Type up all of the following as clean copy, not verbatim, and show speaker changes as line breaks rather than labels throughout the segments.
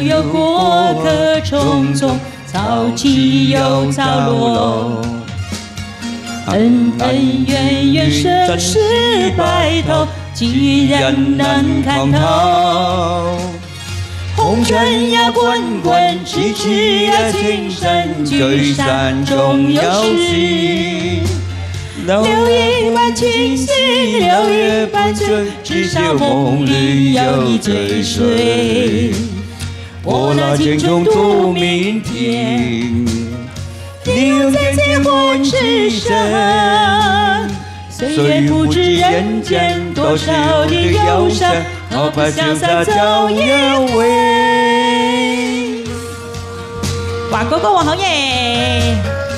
有过客匆匆，潮起又潮落。恩恩怨怨，生死白头，既然难看透。红尘呀滚滚，痴痴呀情深，聚散终有时。流一半清醒，流一半醉，至少梦里有你追随。我拿剑中渡明天，你用剑结婚痴神。岁月不知人间多少的忧伤，好怕潇洒走远way。哇，哥哥我好耶！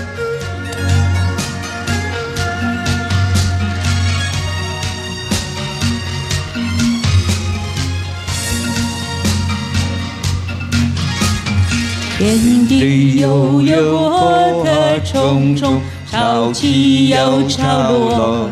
天地悠悠，过客匆匆，潮起又潮落。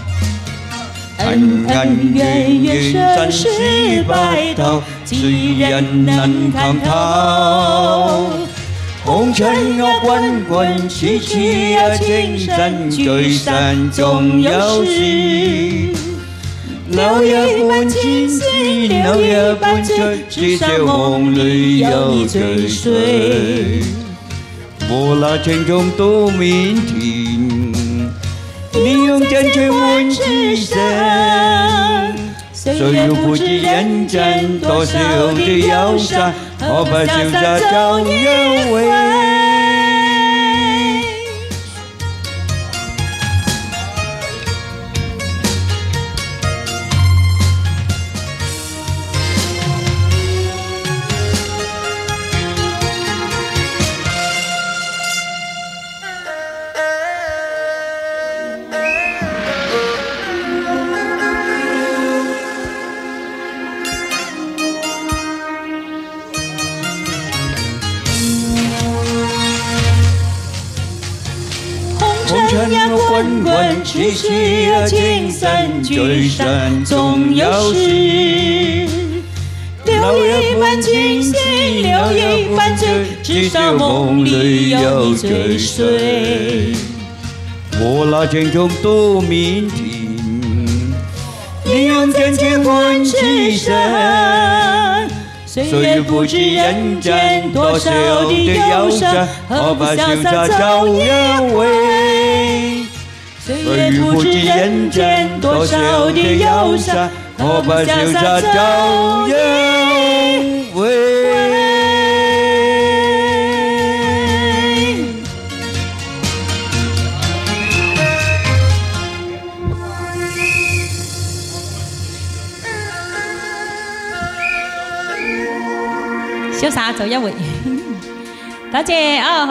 恩恩怨怨，生死白头，既然难看透。红尘啊滚滚，痴痴啊情深，聚散终有时。流一半清醒，流一半醉，至少梦里有你追随。我拿剑中渡明天，你用剑去问痴神。岁月不知人间多少的忧伤，好怕潇洒走远way。红尘呀滚滚，痴痴呀情深，聚散终有时。流一半清醒，流一半醉，至少梦里有你追随。我拿剑中渡明天，你用剑结婚痴神。岁月不知人间多少的忧伤，好怕潇洒走远way。岁月不知人间多少的忧伤，好怕潇洒走远way。
潇灑走一回，多謝啊！